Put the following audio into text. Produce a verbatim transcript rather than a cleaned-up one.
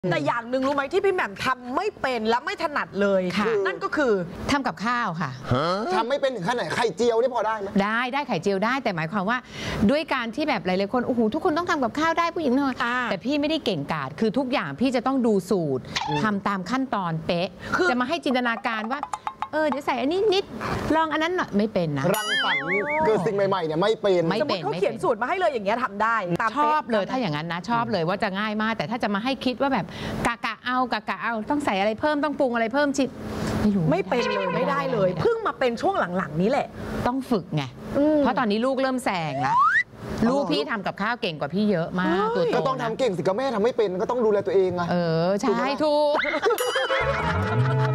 แต่อย่างหนึ่งรู้ไหมที่พี่แหม่มทำไม่เป็นและไม่ถนัดเลยนั่นก็คือทำกับข้าวค่ะทำไม่เป็นถึงขนาดไข่เจียวนี่พอได้ไหมได้ได้ไข่เจียวได้แต่หมายความว่าด้วยการที่แบบหลายๆคนโอ้โหทุกคนต้องทำกับข้าวได้ผู้หญิงทำแต่พี่ไม่ได้เก่งกาจคือทุกอย่างพี่จะต้องดูสูตรทำตามขั้นตอนเป๊ะจะมาให้จินตนาการว่าเออเดี๋ยวใส่อันนี้นิดลองอันนั้นหน่อยไม่เป็นนะรังสรรค์เกิดสิ่งใหม่ๆเนี่ยไม่เป็นสมมติเขาเขียนสูตรมาให้เลยอย่างเงี้ยทำได้ชอบเลยถ้าอย่างนั้นนะชอบเลยว่าจะง่ายมากแต่ถ้าจะมาให้คิดว่าแบบกะกะเอากะกะเอาต้องใส่อะไรเพิ่มต้องปรุงอะไรเพิ่มชิดไม่รู้ไม่เป็นเลยไม่ได้เลยเพิ่งมาเป็นช่วงหลังๆนี้แหละต้องฝึกไงเพราะตอนนี้ลูกเริ่มแซงแล้วลูกพี่ทำกับข้าวเก่งกว่าพี่เยอะมากตัวโตก็ต้องทำเก่งสิก็แม่ทำไม่เป็นก็ต้องดูแลตัวเองอะเออใช่ถูก